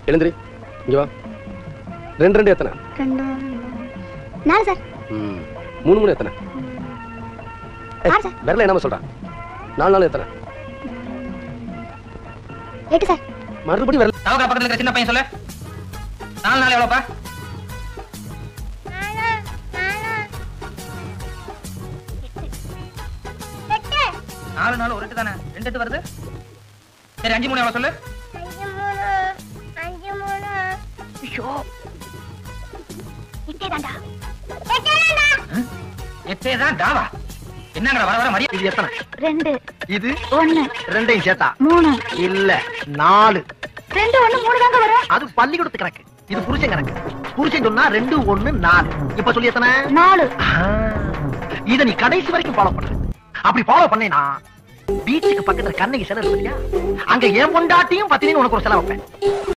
எழுந்திரி, இங்க வா. 2 2 எத்தனை? 4 சார். 3 3 எத்தனை? 6 சார். வரல என்னமா சொல்றா? 4 4 எத்தனை? 8 சார். மறுபடியும் வரல. தவக்கா பக்கத்துல இருக்கிற சின்ன பையன் சொல்லு. 4 4 எவ்வளவுப்பா? 4 4 ஒரு 8 தானே? 2 8 வருது. சரி 5 3 எவ்வளவு சொல்லு? 5 3 ஐயோ 8 தான்டா. 8 தான் டாவா. என்னங்கடா வர வர மரியாதை. இது எத்தனை? 2 இது 1 ரெண்டையும் சேர்த்தா 3 இல்ல 4. 2 1 3 தாங்க வரும். அது பள்ளிக்கூடத்து கணக்கு. இது புருஷன் கணக்கு. புருஷன் சொன்னா 2 1 4. இப்ப சொல்லி எத்தனை? 4. இத நீ கடைசி வரைக்கும் ஃபாலோ பண்ணு. அப்படி ஃபாலோ பண்ணேனா பீச்சுக்கு பக்கத்துல கண்ணகி சிலை இருக்கு, அங்க ஏன் பொண்டாட்டியும் பத்தினின்னு உனக்கு ஒரு செலவு வைப்பேன்.